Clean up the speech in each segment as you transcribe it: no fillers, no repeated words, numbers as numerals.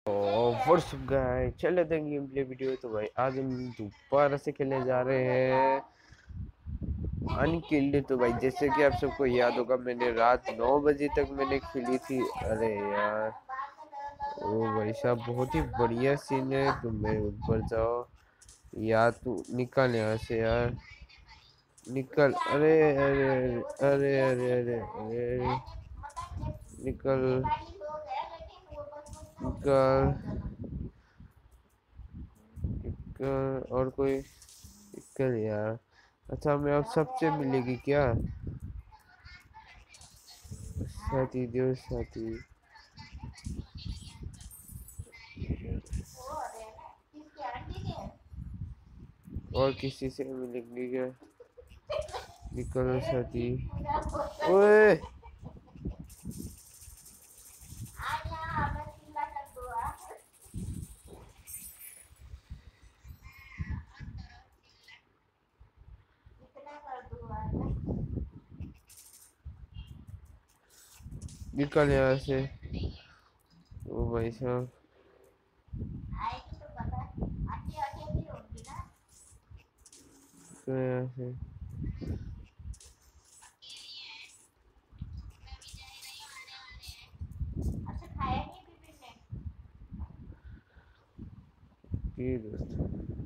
WhatsApp guys, चले थे game play video. तो भाई आज हम दोबारा से खेलने जा रहे हैं अनकिल्ड। तो भाई जैसे कि आप सबको याद होगा, मैंने रात 9 बजे तक मैंने खेली थी। अरे यार, ओ भाई साहब, बहुत ही बढ़िया सीन है। तुम मेरे ऊपर जाओ यार, तू निकल यहाँ से यार, निकल। अरे अरे अरे अरे अरे अरे, निकल निकल निकल। और कोई निकल यार। अच्छा, हमें अब सबसे मिलेगी क्या? साथी दो साथी। और किसी से मिलेंगी क्या? निकलो साथी। ओए, निकल यहाँ से। ओ भाई साहब, निकल यहाँ से। ओके दोस्त,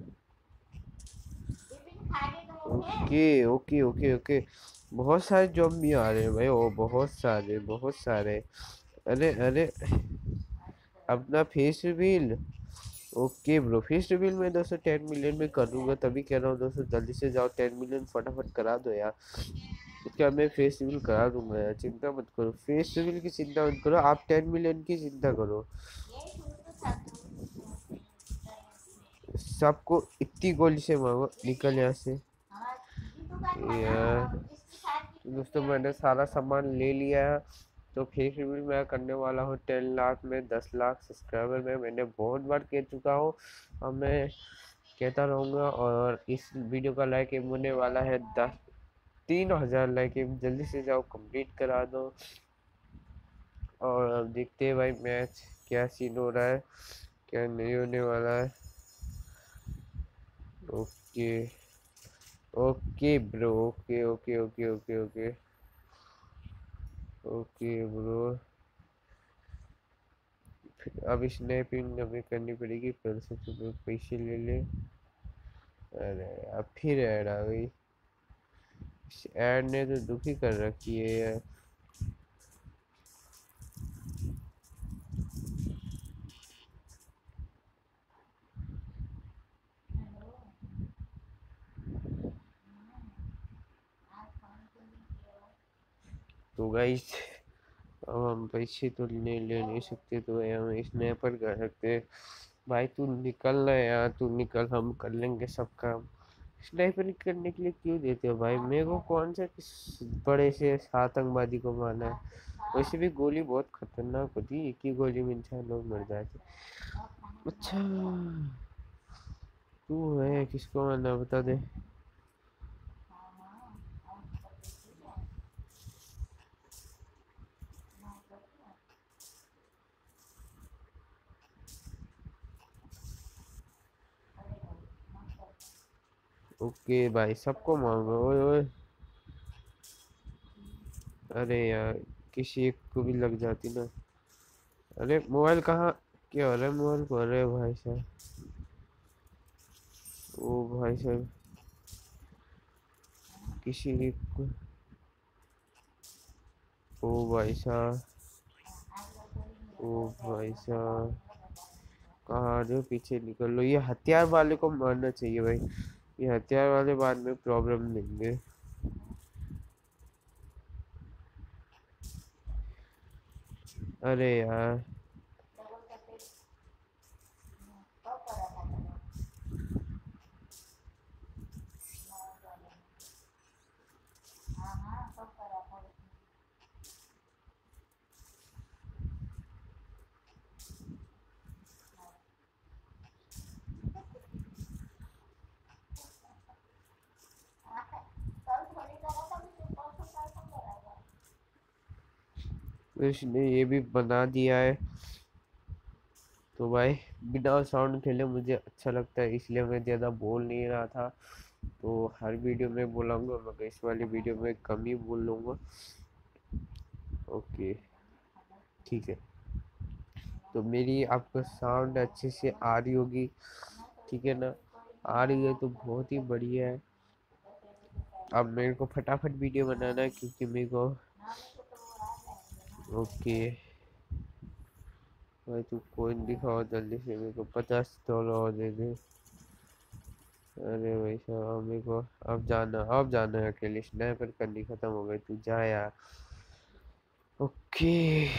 ओके ओके ओके ओके। बहुत सारे जॉब भी आ रहे हैं भाई, ओ बहुत सारे बहुत सारे। अरे अरे, अपना face reveal. Okay bro, face reveal मैं दोस्तों 10 मिलियन में कर दूंगा। तभी कह रहा हूँ दोस्तों, जल्दी से जाओ, 10 मिलियन फटाफट करा दो यार। क्या, मैं फेस रिवील करा दूंगा यार, चिंता मत करो। फेस रिवील की चिंता मत करो, आप 10 मिलियन की चिंता करो। सबको इतनी गोली से मारो, निकल यहाँ से यार। दोस्तों मैंने सारा सामान ले लिया है। तो फेस रिवील मैं करने वाला हूँ 10 लाख में, 10 लाख सब्सक्राइबर में। मैंने बहुत बार कह चुका हूँ और मैं कहता रहूँगा। और इस वीडियो का लाइक एम होने वाला है 3,000 लाइक एम। जल्दी से जाओ, कंप्लीट करा दो। और अब देखते हैं भाई मैच क्या सीन हो रहा है, क्या नहीं होने वाला है। Okay okay bro, okay okay okay okay okay okay bro. अब स्नैपिंग हमें करनी पड़ेगी, पहले सबसे पहले पैसे ले ले। अरे अब फिर ऐड आ गई। इस ऐड ने तो दुखी कर रखी है यार। तो गाइस, अब हम पैसे तो ले नहीं सकते, तो हम स्नैपर कर सकते हैं। भाई तू निकल ना यार, तू निकल, हम कर लेंगे सब काम। स्नाइपर करने के लिए क्यों देते हो भाई? मेरे को कौन सा किस बड़े से आतंकवादी को मारना है? वैसे भी गोली बहुत खतरनाक होती है, एक ही गोली में इंसान लोग मर जाते। अच्छा, तू है, किसको मारना बता दे। ओके भाई, सबको मारो। ओए ओए, अरे यार, किसी एक को भी लग जाती ना। अरे मोबाइल कहाँ, क्या हो रहा है मोबाइल को? अरे भाई साहब, ओ भाई साहब, किसी एक को। ओ भाई साहब, ओ भाई साहब, कहाँ आ रहे हो? पीछे निकल लो। ये हथियार वाले को मारना चाहिए भाई, ये हथियार वाले बाद में प्रॉब्लम देंगे। अरे यार, इसने ये भी बना दिया है। तो भाई बिना साउंड खेले मुझे अच्छा लगता है, इसलिए मैं ज़्यादा बोल नहीं रहा था। तो हर वीडियो में बोलाऊंगा, मगर इस वाली वीडियो में कम ही बोल लूँगा। ओके, ठीक है। तो मेरी आपको साउंड अच्छे से आ रही होगी, ठीक है ना? आ रही है तो बहुत ही बढ़िया है। अब मेरे को फटाफट वीडियो बनाना है, क्योंकि मेरे को ओके भाई, तू कोइन दिखाओ जल्दी से, मेरे को $50 और दे दे। अरे भाई साहब, मेरे को अब जाना है अकेले, स्नाइपर करनी खत्म हो गई, तू जा यार। ओके,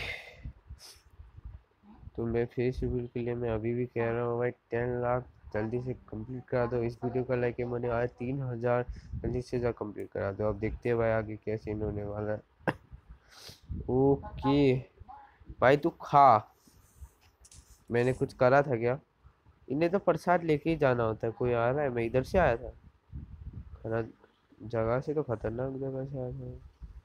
तो मैं फेस रिवील के लिए मैं अभी भी कह रहा हूँ भाई, 10 लाख जल्दी से कंप्लीट करा दो। इस वीडियो का लाइक मैंने आज 3,000, जल्दी से जा कंप्लीट करा दो। अब देखते हैं भाई आगे क्या सीन होने वाला है। ओके भाई, तू खा। मैंने कुछ करा था क्या? इन्हें तो प्रसाद लेके ही जाना होता है। कोई आ रहा है? मैं इधर से आया था, खरा जगह से, तो खतरनाक जगह से आया था।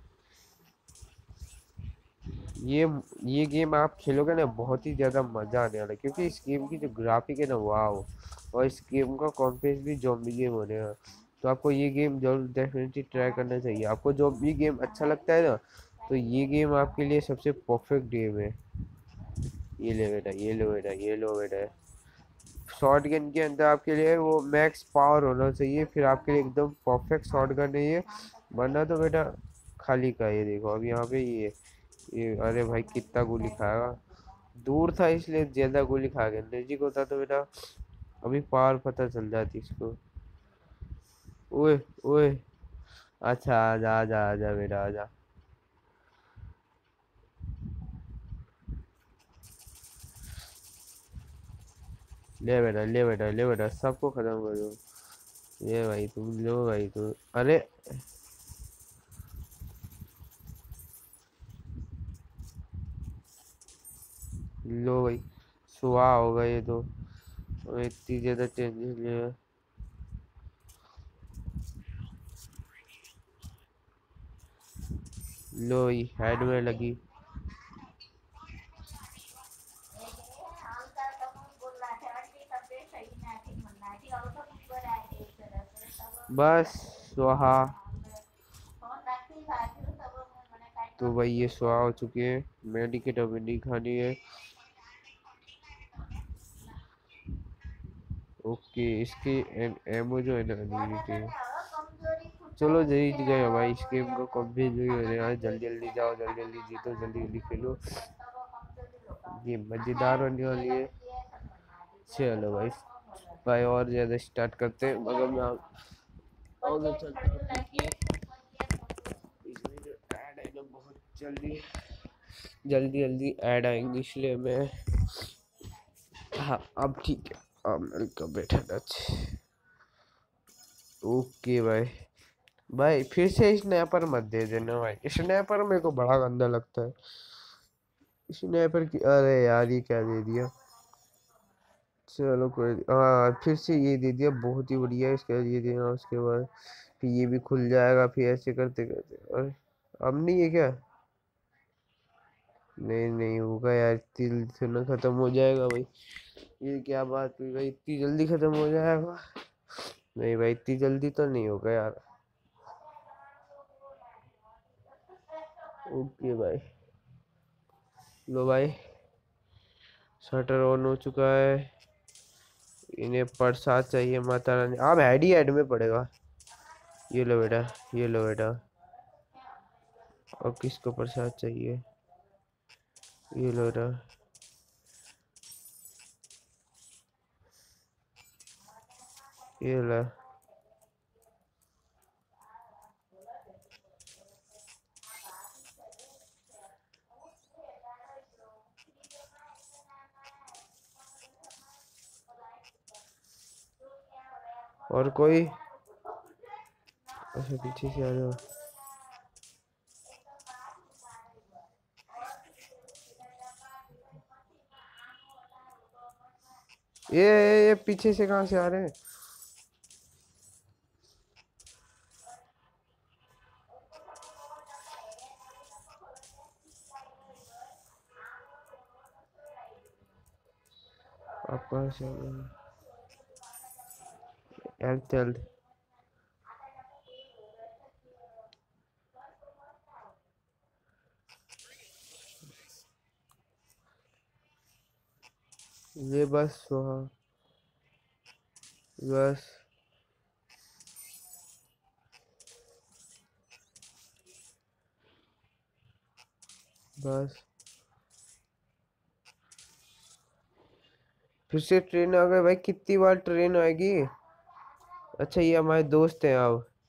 ये ये गेम आप खेलोगे ना, बहुत ही ज़्यादा मज़ा आने वाला है, क्योंकि इस गेम की जो ग्राफिक है ना, वाह। और इस गेम का कॉम्पेस भी जॉम्बी गेम होने का। तो आपको ये गेम जरूर डेफिनेटली ट्राई करना चाहिए। आपको जॉम्बी गेम अच्छा लगता है ना, तो ये गेम आपके लिए सबसे परफेक्ट गेम है। ये ले बेटा, ये लो बेटा, ये लो बेटा। शॉर्ट गन के अंदर आपके लिए वो मैक्स पावर होना चाहिए, फिर आपके लिए एकदम परफेक्ट शॉर्ट गन है ये। वरना तो बेटा खाली का। ये देखो अब यहाँ पे ये अरे भाई कितना गोली खाएगा। दूर था इसलिए ज्यादा गोली खा गया, नजदीक होता तो बेटा अभी पावर पता चल जाती इसको। ओए ओए, अच्छा आजा आजा आजा बेटा आजा। ले बेटा ले बेटा ले बेटा, सबको खत्म कर दो। ये भाई तुम लो भाई तुम। अरे लो भाई, सुहा होगा ये तो। इतनी ज्यादा चेंजेस ले। लो ही हेड में लगी। बस सुहा। तो भाई ये सुहा हो चुकी है। मेडिकेट अभी नहीं खानी है। ओके, इसकी एमो जो है ना अनलिमिटेड है। चलो जीत गए भाई, इस गेम को कंप्लीट भी हो रहे हैं। जल्दी जल्दी जाओ, जल्दी जल्दी जीतो, जल्दी जल्दी खेलो। ये मजेदार होने वाली है। चलो भाई भाई, और ज्यादा स्टार्ट करते हैं, मगर मैं और चलता हूँ, क्योंकि इसमें जो ऐड है ना, बहुत जल्दी जल्दी जल्दी ऐड आएंगे, इसलिए मैं हाँ अब ठीक है। अब मेरे को बैठा अच्छे। ओके भाई, भाई फिर से स्नैपर मत दे देना भाई, स्नैपर मेरे को बड़ा गंदा लगता है। स्नैपर की, अरे यार ये क्या दे दिया। चलो कोई, हाँ फिर से ये दे दिया, बहुत ही बढ़िया है। इसका ये देना, उसके बाद फिर ये भी खुल जाएगा, फिर ऐसे करते करते। अरे अब नहीं है क्या? नहीं नहीं होगा यार, इतनी जल्दी से ना खत्म हो जाएगा भाई। ये क्या बात हुई भाई, इतनी जल्दी खत्म हो जाएगा? नहीं भाई, इतनी जल्दी तो नहीं होगा यार। ओके भाई, लो भाई, शटर ऑन हो चुका है। इन्हें प्रसाद चाहिए माता रानी, अब हेड ही हेड में पड़ेगा। ये लो बेटा, ये लो बेटा। और किसको प्रसाद चाहिए? ये लो बेटा। ये लो। और कोई? अच्छा पीछे से आ जाओ। ये पीछे से कहाँ से आ रहे हैं? आपका हेल्थ हेल्थ ये बस वहाँ बस बस फिर से ट्रेन आ गई भाई, कितनी बार ट्रेन आएगी। अच्छा ये हमारे दोस्त हैं।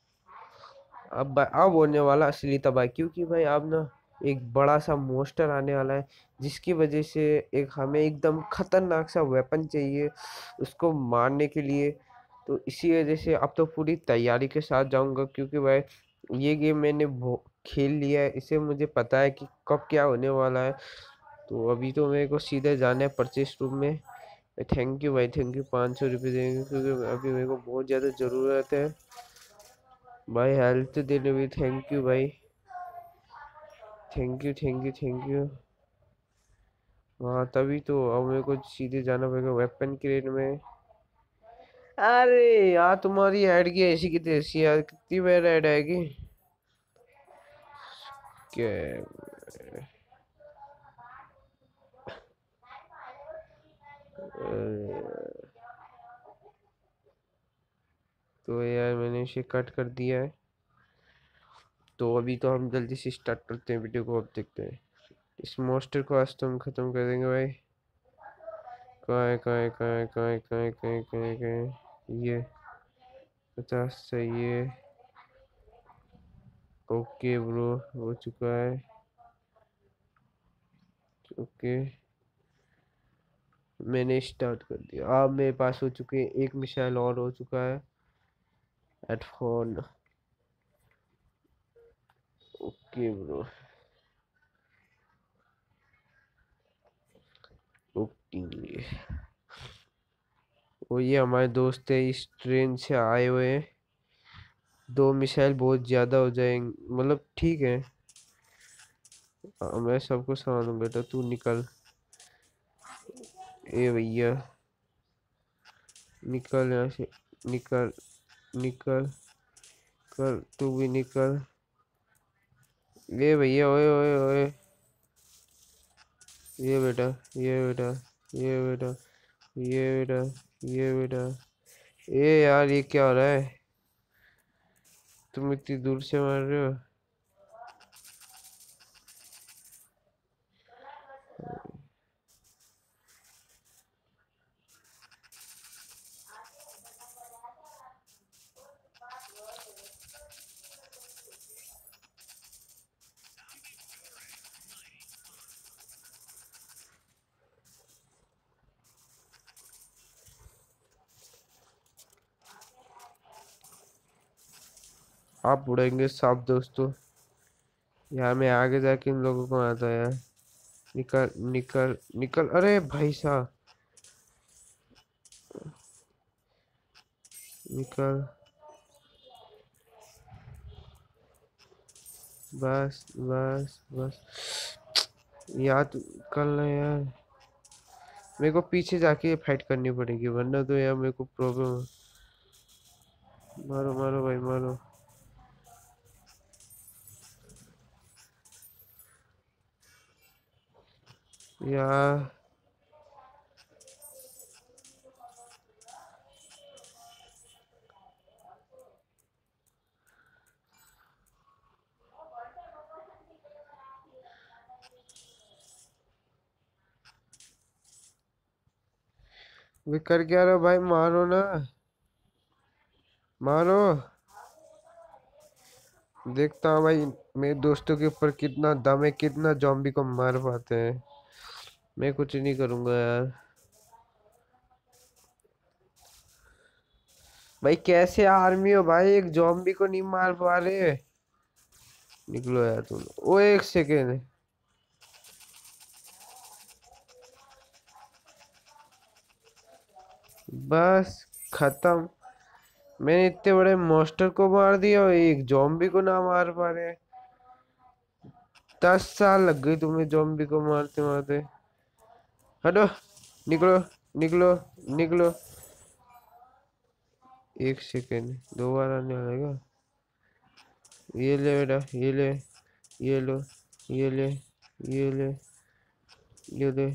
अब होने वाला असली तबाही, क्योंकि भाई अब ना एक बड़ा सा मोस्टर आने वाला है, जिसकी वजह से एक हमें एकदम खतरनाक सा वेपन चाहिए उसको मारने के लिए। तो इसी वजह से अब तो पूरी तैयारी के साथ जाऊंगा, क्योंकि भाई ये गेम मैंने खेल लिया है, इसे मुझे पता है कि कब क्या होने वाला है। तो अभी तो मेरे को सीधे जाना है परचेस रूम में। थैंक यू भाई, थैंक यू, 500 रुपये देंगे, क्योंकि अभी मेरे को बहुत ज़्यादा ज़रूरत है भाई। हेल्थ देने भी थैंक यू भाई, thank you thank you thank you. हाँ तभी तो अब मेरे को सीधे जाना पड़ेगा वेपन क्रेट में। अरे यार तुम्हारी ऐड की ऐसी की तैसी यार, कितनी बार ऐड आएगी क्या। तो यार मैंने इसे कट कर दिया है। तो अभी तो हम जल्दी से स्टार्ट करते हैं वीडियो को, अब देखते हैं। इस मॉन्स्टर को आज तो हम खत्म कर देंगे भाई। कहाँ है कहाँ है कहाँ है कहाँ है कहाँ है कहाँ है कहाँ है कहाँ है? ये 50 चाहिए। ओके ब्रो, हो चुका है। ओके मैंने स्टार्ट कर दिया। अब मेरे पास हो चुके हैं, एक मिसाइल और हो चुका है। हेडफोन। Okay bro. ओके। वो ये हमारे दोस्त है, इस ट्रेन से आए हुए हैं। दो मिसाइल बहुत ज्यादा हो जाएंगे, मतलब ठीक है। मैं सबको संभालूं, बेटा तू निकल। ए भैया निकल यहाँ से, निकल निकल कर, तू भी निकल। ये भैया, ओए ओए ओए। ये बेटा, ये बेटा, ये बेटा, ये बेटा, ये बेटा। ए यार ये क्या हो रहा है, तुम इतनी दूर से मार रहे हो। आप उड़ेंगे साफ दोस्तों। यार मैं आगे जाके इन लोगों को आता है यार। निकल निकल निकल, अरे भाई साहब निकल। बस बस बस। यार तू कल ना यार, मेरे को पीछे जाके फाइट करनी पड़ेगी, वरना तो यार मेरे को प्रॉब्लम। मारो मारो भाई मारो। यार वे कर क्या रहे हो भाई, मारो ना, मारो। देखता हूँ भाई मेरे दोस्तों के ऊपर कितना दम है, कितना जॉम्बी को मार पाते हैं। मैं कुछ नहीं करूंगा यार। भाई कैसे आर्मी हो भाई, एक जॉम्बी को नहीं मार पा रहे। निकलो यार तुम, ओ एक सेकेंड। बस खत्म। मैंने इतने बड़े मॉन्स्टर को मार दिया और एक जॉम्बी को ना मार पा रहे। 10 साल लग गई तुम्हें जॉम्बी को मारते मारते। हटो, निकलो। निकलो निकलो। एक सेकेंड, दोबारा नहीं आएगा। ये ले बेटा, ये ले, ये लो, ये ले, ये ले, ये ले,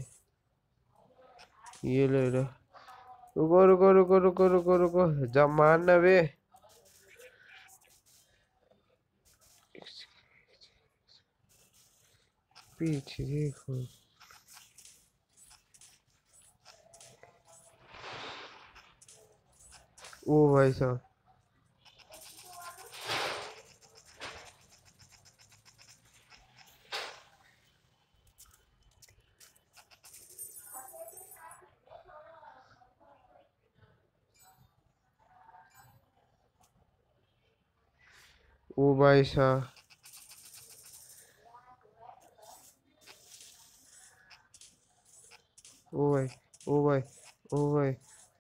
ये ले बेटा। रुको रुको रुको रुको रुको रुको, जा मारना बे। पीछे देखो। ओ भाई साहब, ओ भाई साहब, ओ भाई, ओ भाई, ओ भाई,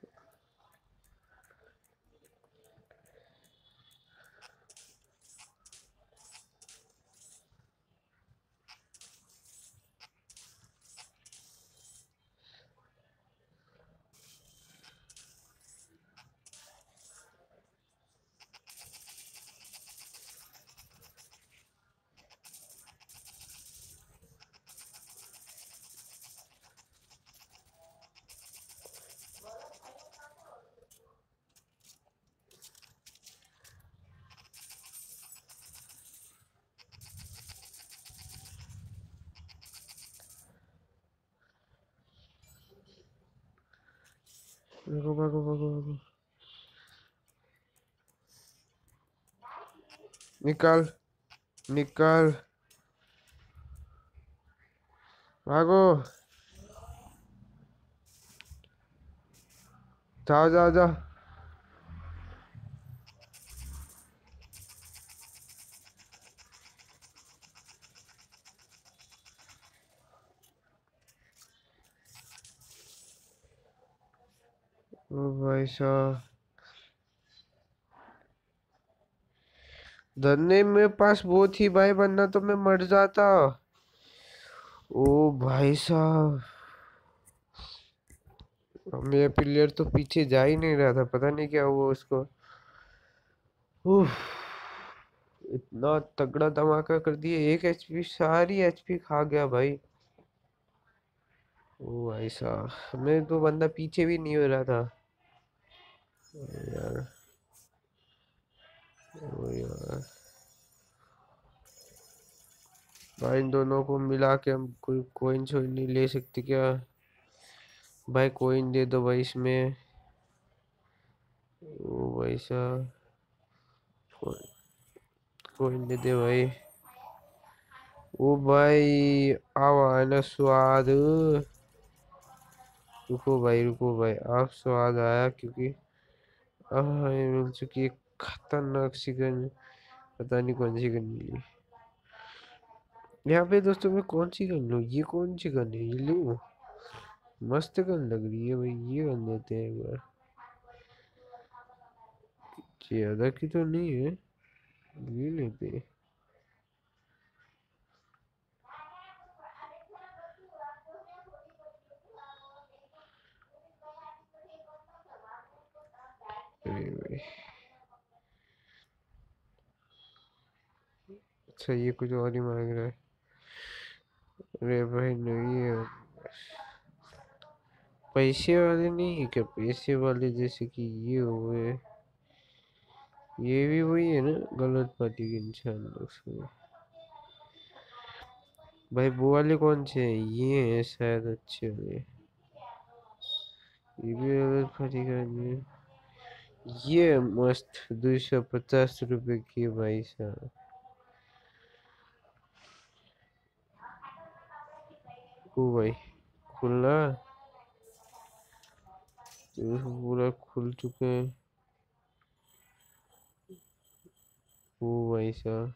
भागो भागो भागो भागो। निकाल, निकाल, भागो। जाओ जाओ जाओ। ओ भाई साहब, धरने में पास वो थी भाई, वरना तो मैं मर जाता। ओ भाई साहब, मेरा प्लेयर तो पीछे जा ही नहीं रहा था, पता नहीं क्या हुआ उसको। उफ, इतना तगड़ा धमाका कर दिया, एक एचपी, सारी एचपी खा गया भाई। ओ भाई साहब, मैं तो बंदा पीछे भी नहीं हो रहा था। यार, ओ यार, भाई इन दोनों को मिला के हम कोई कोइन शोइन नहीं ले सकते क्या? भाई कोइन दे दो भाई इसमें। ओ भाई साहब, कोइन दे दे भाई। ओ भाई, आवा है ना स्वाद। रुको भाई, रुको भाई, आप स्वाद आया क्योंकि ये मिल चुकी है खतरनाक सी गन। पता नहीं कौन सी गन मिली यहाँ पे दोस्तों। मैं कौन सी गन लूँ? ये कौन सी गन है? ये लूँ? मस्त गन लग रही है भाई, ये गन लेते हैं एक बार। ज्यादा की तो नहीं है, ये लेते हैं। अरे भाई, अच्छा ये कुछ और ही मांग रहा है। अरे भाई नहीं है, पैसे वाले नहीं है क्या? पैसे वाले जैसे कि ये हुए, ये भी वही है ना, गलत पार्टी के इंसान लोग सब। भाई वो वाले कौन से हैं? ये हैं शायद अच्छे वाले। ये भी गलत पार्टी का है। ये मस्त 250 रुपए की भाई साहब। ओ भाई, खुला, ये पूरा खुल चुके हैं। ओ भाई साहब,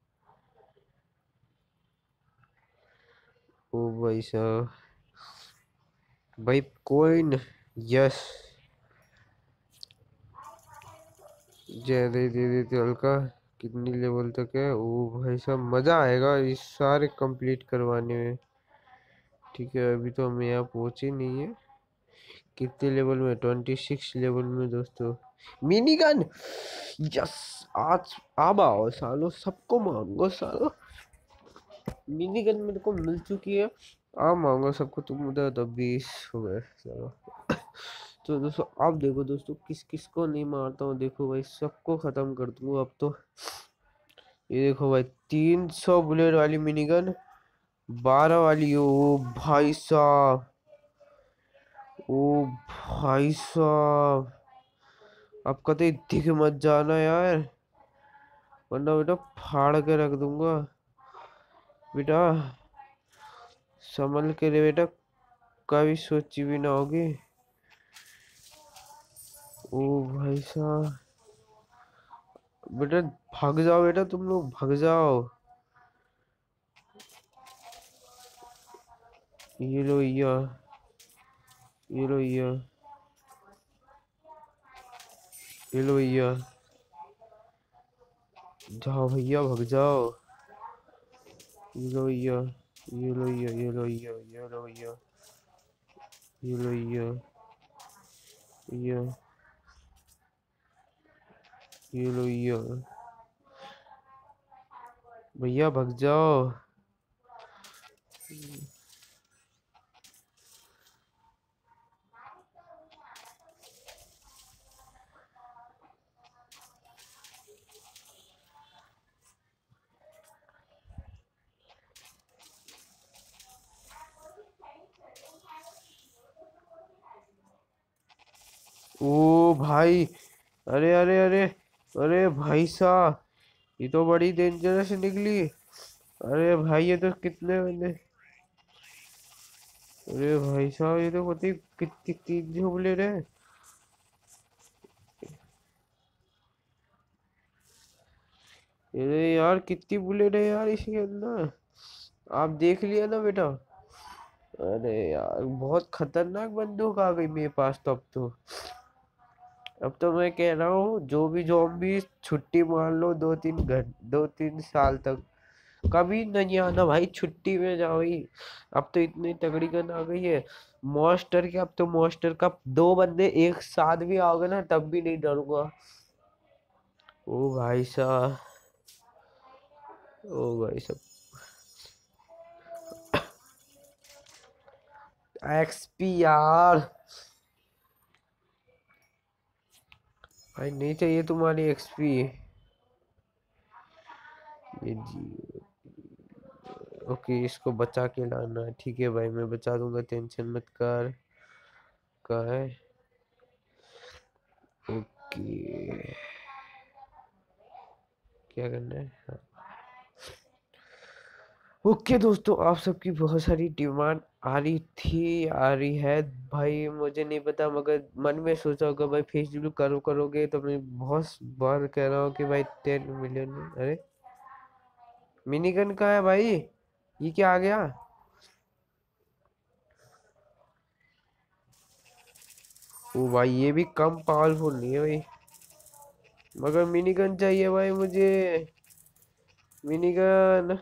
ओ भाई साहब, भाई कोइन, यस, ज्यादा ही दे देते हल्का। कितनी लेवल तक है? ओ भाई साहब, मजा आएगा इस सारे कंप्लीट करवाने में। ठीक है, अभी तो हम यहाँ पहुंचे नहीं है, कितने लेवल में? 26 लेवल में दोस्तों। Mini gun, yes. आज अब आओ सालो, सबको मांगो सालो। मिनी गन मेरे को मिल चुकी है, अब मांगो सबको। तुम उधर तो 20 हो गए सालो। तो दोस्तों अब देखो दोस्तों, किस किस को नहीं मारता हूँ। देखो भाई, सबको खत्म कर दूंगा अब तो। ये देखो भाई, 300 बुलेट वाली मिनी गन, 12 वाली। ओ भाई साहब, ओ भाई साहब, अब कतई दिख मत जाना यार, वरना बेटा फाड़ के रख दूंगा। बेटा संभल के रे बेटा, कभी सोची भी ना होगी। ओ भाई साहब, बेटा भाग जाओ बेटा, तुम लोग भाग जाओ। ये लो ये, ये लो ये लो ये, जाओ भैया भाग जाओ। ये लो ये लो ये लो ये लो ये लो ये लो ये, भैया भाग जाओ। ओ भाई, अरे अरे अरे, अरे भाई साहब, ये तो बड़ी डेंजरस निकली। अरे भाई ये तो कितने बंदे, अरे भाई साहब ये तो पता ही कितनी तीन झोंपले रहे। अरे यार कितनी बुलेट है यार इसके अंदर, आप देख लिया ना बेटा। अरे यार बहुत खतरनाक बंदूक आ गई मेरे पास तो। अब तो मैं कह रहा हूँ, जो भी भी छुट्टी मार लो 2-3 साल तक, कभी नहीं आना भाई छुट्टी में जाओ ही। अब तो इतनी तगड़ी गन आ गई है मॉन्स्टर की, अब तो मॉन्स्टर का 2 बंदे एक साथ भी आओगे ना तब भी नहीं डरूंगा। ओ भाई साहब, ओ भाई साहब, एक्सपी यार, भाई नहीं चाहिए तुम्हारी एक्सपी। ये जी, ओके इसको बचा के लाना है, ठीक है भाई मैं बचा दूंगा, टेंशन मत कर। का है, ओके क्या करना है, हाँ। ओके दोस्तों, आप सबकी बहुत सारी डिमांड आ रही थी, आ रही है। भाई मुझे नहीं पता, मगर मन में सोचा होगा भाई फेसबुक करोगे तो मैं बहुत बार कह रहा हूँ कि भाई 10 मिलियन। अरे मिनी गन का है भाई, ये क्या आ गया? ओ भाई ये भी कम पावरफुल नहीं है भाई, मगर मिनी गन चाहिए भाई मुझे, मिनी गन।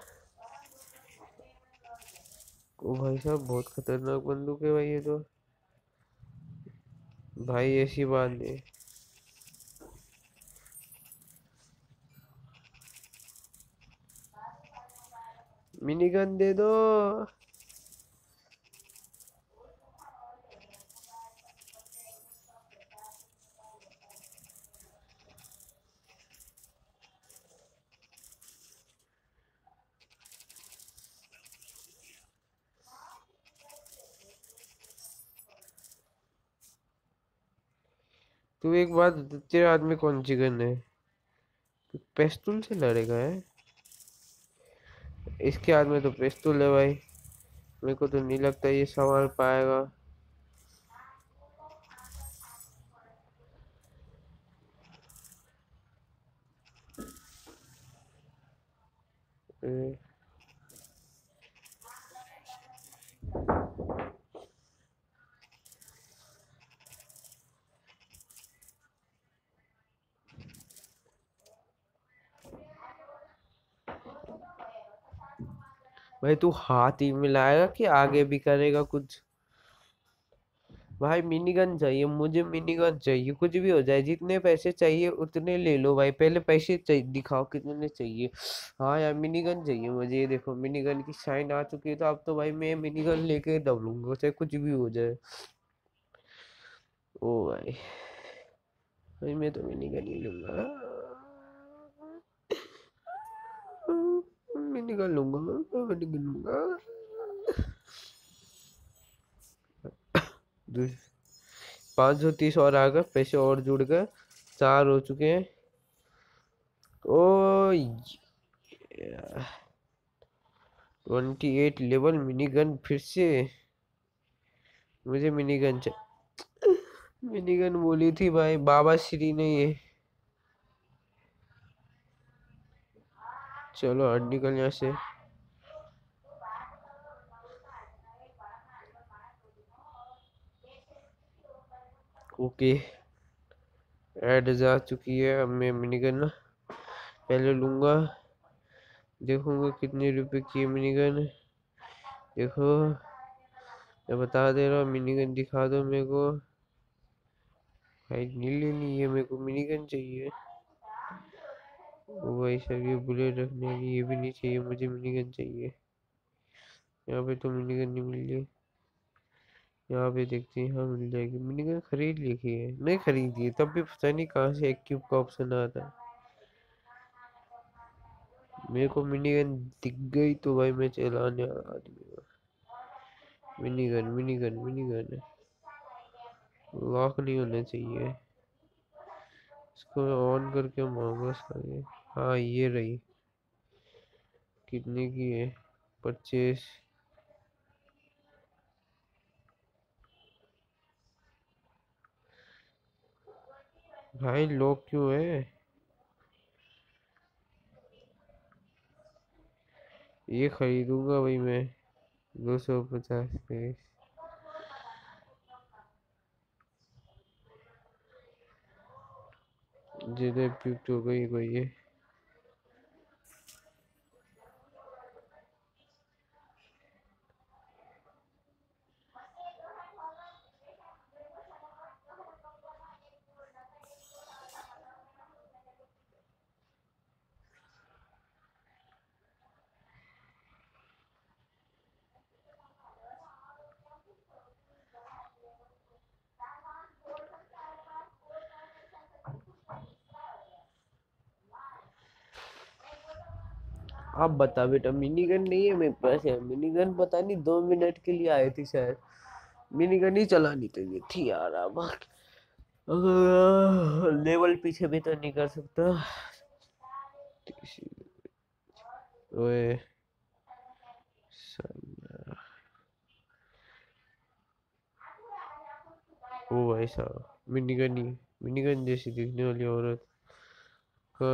ओ भाई साहब बहुत खतरनाक बंदूक है भाई ये तो, भाई ऐसी बात नहीं। मिनी गन दे दो। तू एक बात, तेरे हाथ में कौन सी गन है? तू पेस्तूल से लड़ेगा है? इसके हाथ में तो पेस्तूल है भाई, मेरे को तो नहीं लगता ये संभाल पाएगा। ए, भाई तू हाथ ही मिलाएगा कि आगे भी करेगा कुछ? भाई मिनी गन चाहिए मुझे, मिनी गन चाहिए, कुछ भी हो जाए, जितने पैसे चाहिए उतने ले लो भाई, पहले पैसे चाहिए, दिखाओ कितने चाहिए। हाँ यार मिनी गन चाहिए मुझे, ये देखो मिनी गन की शाइन आ चुकी है, तो अब तो भाई मैं मिनी गन लेके दौड़ूंगा चाहे कुछ भी हो जाए। ओ भाई, भाई मैं तो मिनी गन ही लूंगा, मिनी गन लूंगा, मैं मिनी गन लूंगा। 530 और आ गए, पैसे और जुड़ गए, 4 हो चुके हैं। ओ 28 लेवल मिनी गन फिर से, मुझे मिनी गन मिनी गन बोली थी भाई बाबा श्री ने ये। चलो हट निकल यहाँ से। ओके, ऐड जा चुकी है, अब मैं मिनी गन पहले लूंगा, देखूंगा कितने रुपए की है मिनी गन। देखो मैं बता दे रहा हूँ, मिनी गन दिखा दो मेरे को भाई, नहीं लेनी है मेरे को, मिनी गन चाहिए। वो भाई सर ये बुलेट रखने वाली ये भी नहीं चाहिए, मुझे मिनी गन चाहिए। यहाँ पे तो मिनी गन नहीं मिल रही, यहाँ पे देखते हैं, हाँ मिल जाएगी मिनी गन, खरीद लिखी है, नहीं खरीदी है तब भी पता नहीं कहाँ से एक क्यूब का ऑप्शन आता है। मेरे को मिनी गन दिख गई तो भाई मैं चलाने वाला आदमी हूँ। Mini gun mini gun mini gun, lock नहीं होना चाहिए, इसको मैं ऑन करके मारूंगा सारे। हाँ ये रही, कितने की है, 25। भाई लॉक क्यों है, ये खरीदूंगा भाई मैं, 250 पे। जिधर पिक्ट हो गई कोई ये, आप बता बेटा, मिनी गन नहीं है मेरे पास, है मिनी गन पता नहीं 2 मिनट के लिए आई थी शायद, मिनी गन ही चलानी चाहिए थी यार। अब लेवल पीछे भी तो नहीं कर सकता। ओए साला, ओ भाई साहब, मिनी गन ही, मिनी गन जैसी दिखने वाली औरत का।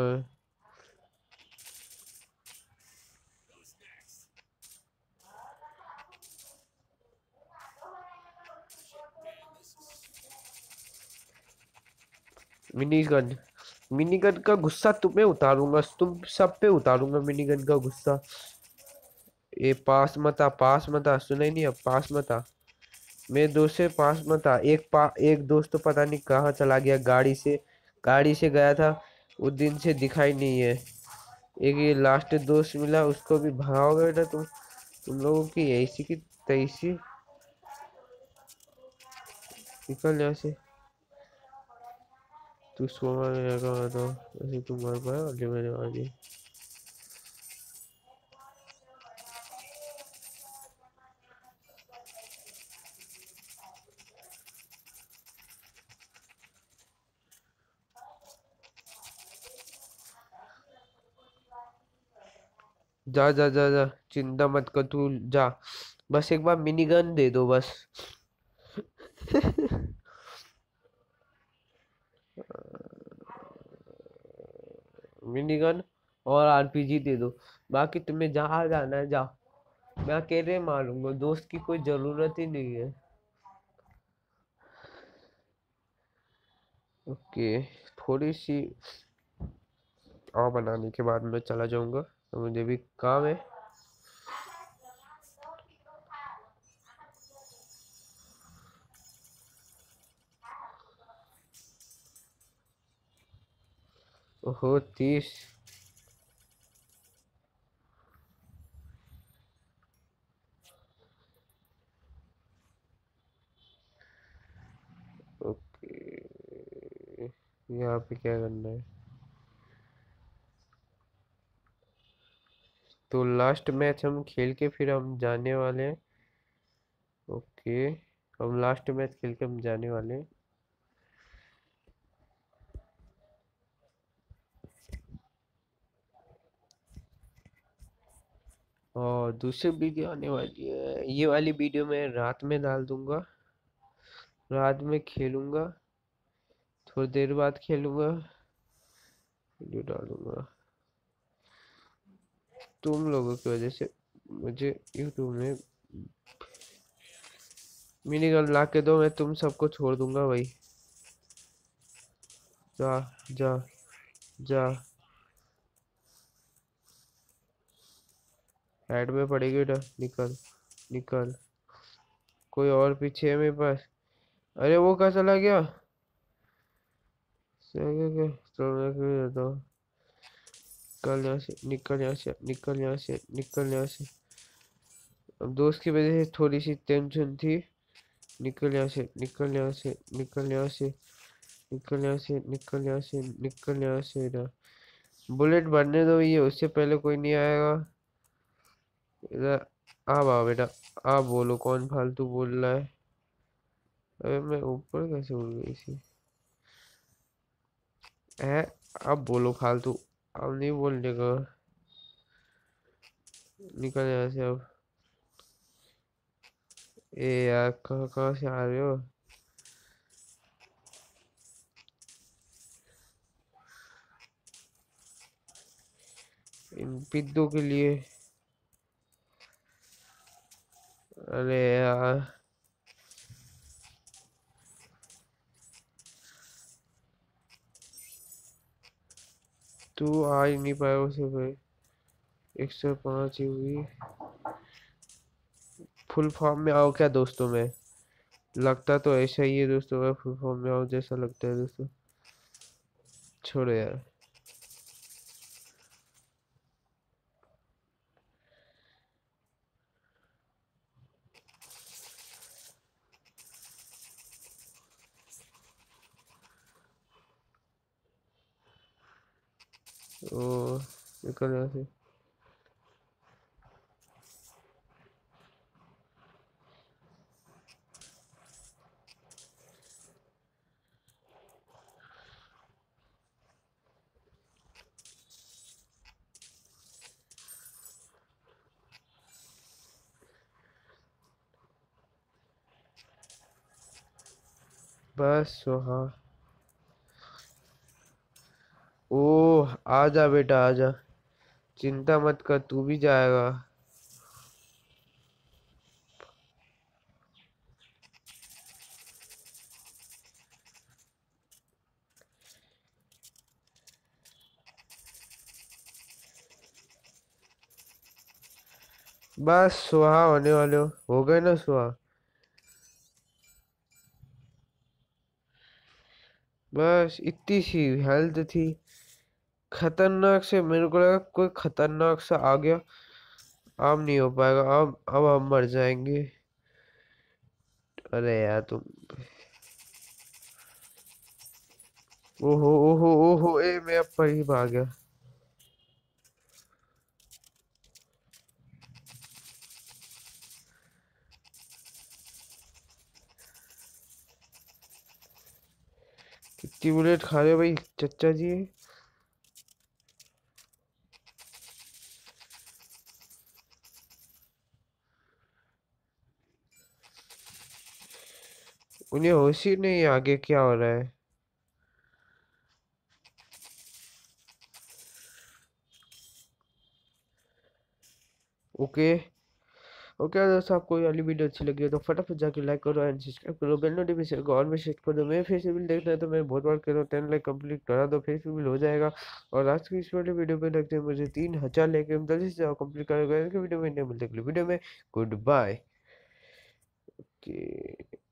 मिनी गन, मिनी गन का गुस्सा तुम्हें उतारूंगा, तुम सब पे उतारूंगा मिनी गन का गुस्सा। ये पास मत आ, पास मत आ, सुना ही नहीं, अब पास मत आ, मेरे दोस्त से पास मत आ। एक दोस्त तो पता नहीं कहाँ चला गया, गाड़ी से गया था, उस दिन से दिखाई नहीं है। एक ये लास्ट दोस्त मिला, उसको भी भगाओगे बेटा तुम लोगों की ऐसी की तैसी, निकल यहाँ से। तू इसको मारने लगा तो ऐसे तुम मार पाया, अगले मैंने मार दी। जा जा जा जा, चिंता मत कर तू, जा, बस एक बार मिनी गन दे दो बस। मिनी गन और आरपीजी दे दो, बाकी तुम्हें जहाँ जाना है जाओ, मैं अकेले मारूंगा, दोस्त की कोई जरूरत ही नहीं है। ओके, थोड़ी सी और बनाने के बाद मैं चला जाऊंगा, तो मुझे भी काम है। ओहो 30। ओके, यहाँ पे क्या करना है? तो लास्ट मैच हम खेल के फिर हम जाने वाले हैं। ओके, हम लास्ट मैच खेल के हम जाने वाले हैं। और दूसरी वीडियो आने वाली है, ये वाली वीडियो मैं रात में डाल दूंगा। रात में खेलूंगा, थोड़ी देर बाद खेलूंगा, वीडियो डालूंगा। तुम लोगों की वजह से मुझे यूट्यूब में मिनी गन ला के दो, मैं तुम सबको छोड़ दूंगा भाई। जा जा जा। हेड में पड़ेगी बेटा, निकल निकल। कोई और पीछे है मेरे पास। अरे वो कहाँ चला गया? चला गया? चलो मैं फिर जाता हूँ। निकल यहाँ से, निकल यहाँ से, निकल यहाँ से, निकल यहाँ से। अब दोस्त की वजह से थोड़ी सी टेंशन थी। निकल यहाँ से, निकल यहाँ से, निकल यहाँ से, निकल यहाँ से, निकल यहाँ से, निकल यहाँ से ना। बुलेट भरने दो, ये उससे पहले कोई नहीं आएगा इधर। आप आओ बेटा, आप बोलो कौन फालतू बोल रहा है। अरे मैं ऊपर कैसे उड़ गई थी? है, अब बोलो फालतू। अब नहीं बोलने का। निकल यहाँ से अब। ए यार, कहाँ कहाँ से आ रहे हो? इन पिद्दों के लिए। अरे यार, तू आ ही नहीं पाया उसे भाई। 105 ही हुई। फुल फॉर्म में आओ क्या दोस्तों में? लगता तो ऐसा ही है दोस्तों, मैं फुल फॉर्म में आओ जैसा लगता है दोस्तों। छोड़ो यार। ओ, निकल यहाँ से। बस हाँ। ओ, आजा बेटा आजा, चिंता मत कर, तू भी जाएगा। बस सुहा होने वाले हो गए ना सुहा। बस इतनी सी हेल्थ थी। खतरनाक से मेरे को लगा कोई खतरनाक सा आ गया। अब नहीं हो पाएगा, अब हम मर जाएंगे। अरे यार तुम। ओहो ओहो ओहो, ए मैं अब पर ही भाग गया। कितनी बुलेट खा रहे हो भाई चचा जी? उन्हें होश ही नहीं है आगे क्या हो रहा है। ओके। ओके दोस्तों, आपको ये वाली वीडियो अच्छी लगी है तो फटाफट जाके लाइक करो एंड सब्सक्राइब करो, बेल नोटिफिकेशन को ऑन में सेट कर दो। मैं फिर से भी देखना है तो मैं बहुत बार कह रहा हूँ 10 लाइक कंप्लीट करा दो, फिर से भी हो जाएगा। और आज की इस वाली वीडियो पे लगते हैं मुझे 3000 लाइक, हम जल्दी से जाओ कंप्लीट करेगा वीडियो में। नहीं मिलते अगली वीडियो में। Good bye.